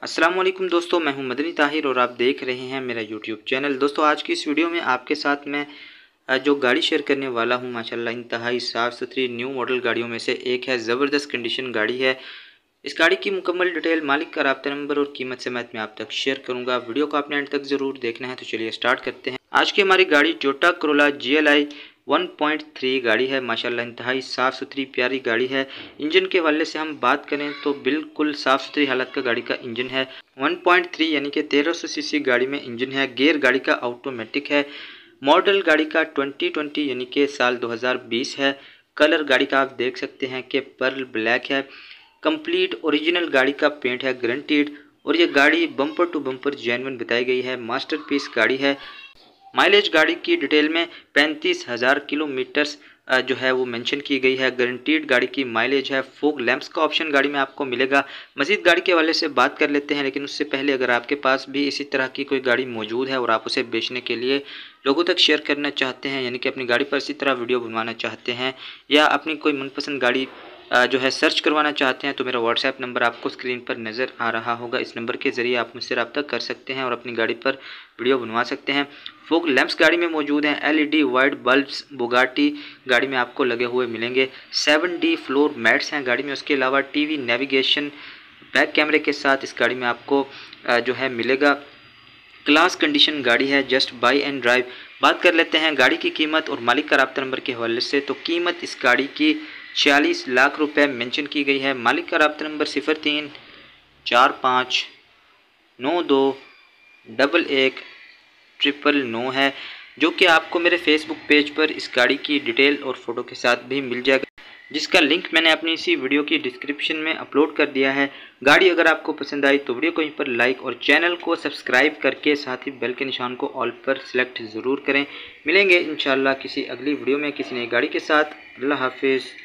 अस्सलाम वालेकुम दोस्तों, मैं हूं मदनी ताहिर और आप देख रहे हैं मेरा यूट्यूब चैनल। दोस्तों आज की इस वीडियो में आपके साथ मैं जो गाड़ी शेयर करने वाला हूं माशाल्लाह इंतहाई साफ़ सुथरी न्यू मॉडल गाड़ियों में से एक है। ज़बरदस्त कंडीशन गाड़ी है। इस गाड़ी की मुकम्मल डिटेल, मालिक का राब्ता नंबर और कीमत समेत मैं आप तक शेयर करूंगा। वीडियो को आपने अंत तक ज़रूर देखना है। तो चलिए स्टार्ट करते हैं। आज की हमारी गाड़ी टोयोटा करोला GLI 1.3 गाड़ी है। माशाल्लाह इंतहाई साफ़ सुथरी प्यारी गाड़ी है। इंजन के हवाले से हम बात करें तो बिल्कुल साफ़ सुथरी हालत का गाड़ी का इंजन है। 1.3 यानी कि 1300 सीसी गाड़ी में इंजन है। गियर गाड़ी का ऑटोमेटिक है। मॉडल गाड़ी का 2020 यानी कि साल 2020 है। कलर गाड़ी का आप देख सकते हैं कि पर्ल ब्लैक है। कंप्लीट ओरिजिनल गाड़ी का पेंट है, गारंटीड। और ये गाड़ी बम्पर टू बम्पर जेन्युइन बताई गई है। मास्टरपीस गाड़ी है। माइलेज गाड़ी की डिटेल में 35,000 किलोमीटर्स जो है वो मेंशन की गई है। गारंटीड गाड़ी की माइलेज है। फोग लैंप्स का ऑप्शन गाड़ी में आपको मिलेगा। मज़ीद गाड़ी के हवाले से बात कर लेते हैं, लेकिन उससे पहले अगर आपके पास भी इसी तरह की कोई गाड़ी मौजूद है और आप उसे बेचने के लिए लोगों तक शेयर करना चाहते हैं, यानी कि अपनी गाड़ी पर इसी तरह वीडियो बनवाना चाहते हैं या अपनी कोई मनपसंद गाड़ी जो है सर्च करवाना चाहते हैं, तो मेरा व्हाट्सएप नंबर आपको स्क्रीन पर नज़र आ रहा होगा। इस नंबर के ज़रिए आप मुझसे रब्ता कर सकते हैं और अपनी गाड़ी पर वीडियो बनवा सकते हैं। फोग लैंप्स गाड़ी में मौजूद हैं। LED वाइड बल्ब्स बुगाटी गाड़ी में आपको लगे हुए मिलेंगे। 7D फ्लोर मैट्स हैं गाड़ी में। उसके अलावा TV नेविगेशन बैक कैमरे के साथ इस गाड़ी में आपको जो है मिलेगा। क्लास कंडीशन गाड़ी है। Just buy and drive. बात कर लेते हैं गाड़ी की कीमत और मालिक का राब्ता नंबर के हवाले से। तो कीमत इस गाड़ी की 46 लाख रुपए मेंशन की गई है। मालिक का राब्ता नंबर 0345921199 है, जो कि आपको मेरे फेसबुक पेज पर इस गाड़ी की डिटेल और फ़ोटो के साथ भी मिल जाएगा, जिसका लिंक मैंने अपनी इसी वीडियो की डिस्क्रिप्शन में अपलोड कर दिया है। गाड़ी अगर आपको पसंद आई तो वीडियो को यहीं पर लाइक और चैनल को सब्सक्राइब करके साथ ही बेल के निशान को ऑल पर सिलेक्ट ज़रूर करें। मिलेंगे इंशाल्लाह किसी अगली वीडियो में किसी नई गाड़ी के साथ। अल्लाह हाफिज़।